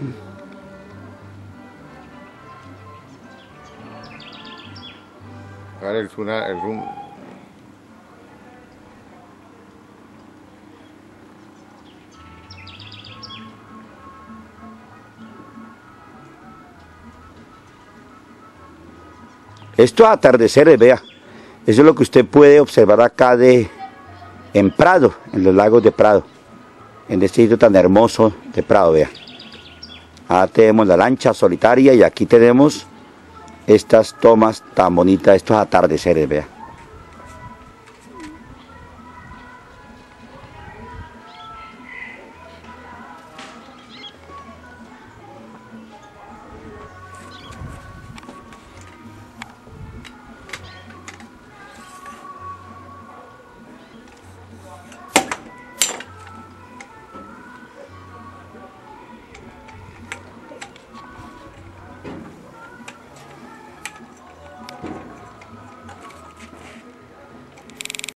Ahora el zoom. Estos atardeceres, vea, eso es lo que usted puede observar acá en Prado, en los lagos de Prado, en este sitio tan hermoso de Prado, vea. Acá tenemos la lancha solitaria y aquí tenemos estas tomas tan bonitas, estos atardeceres, vea.